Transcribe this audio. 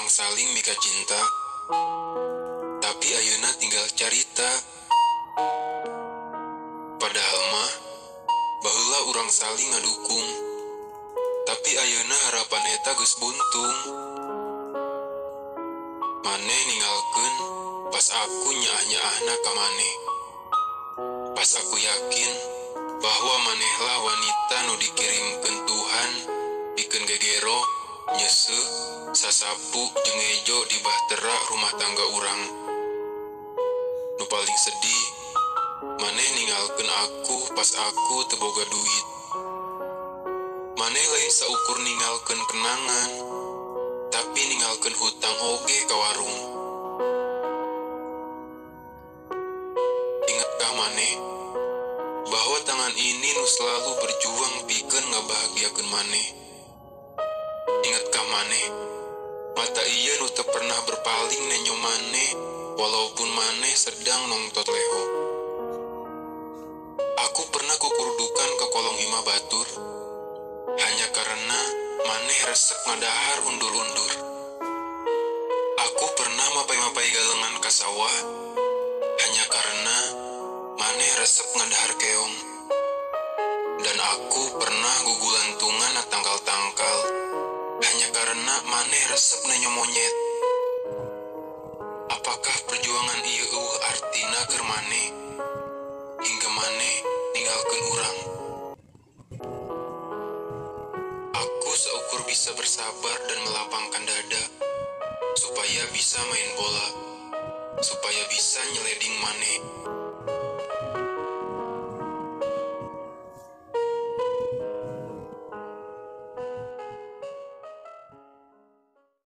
saling mika cinta, tapi ayeuna tinggal carita. Padahal mah baheula urang saling ngadukung, tapi ayeuna harapan eta geus buntung. Maneh ninggalkeun pas aku nyaah-nyaahna ka maneh. Pas aku yakin bahwa manehlah wanita nu dikirimkeun Tuhan pikeun gegero, nyeseuh, sasapu jeung ejo di bahtera rumah tangga urang. Nu paling sedih, maneh ninggalkeun aku pas aku teu boga duit. Maneh lain saukur ninggalkeun kenangan, tapi ninggalkeun hutang oge ka warung. Ingetkah maneh bahwa tangan ini nu selalu berjuang pikeun ngabahagiakeun maneh? Ingetkah maneh mata ieu nu teu pernah berpaling nenyo maneh walaupun maneh sedang nongtot leho? Aku pernah kukurudukan ke kolong imah batur hanya karena maneh resep ngadahar undur-undur. Aku pernah mapai-mapai galengan ka sawah hanya karena maneh resep ngadahar keong. Dan aku pernah gugulantungan tangkal-tangkal hanya karena maneh resep nenyo monyet. Apakah perjuangan ieu eueuh artina keur maneh hingga maneh ninggalkeun urang? Aku seukur bisa bersabar dan melapangkan dada supaya bisa main bola, supaya bisa nyeleding maneh.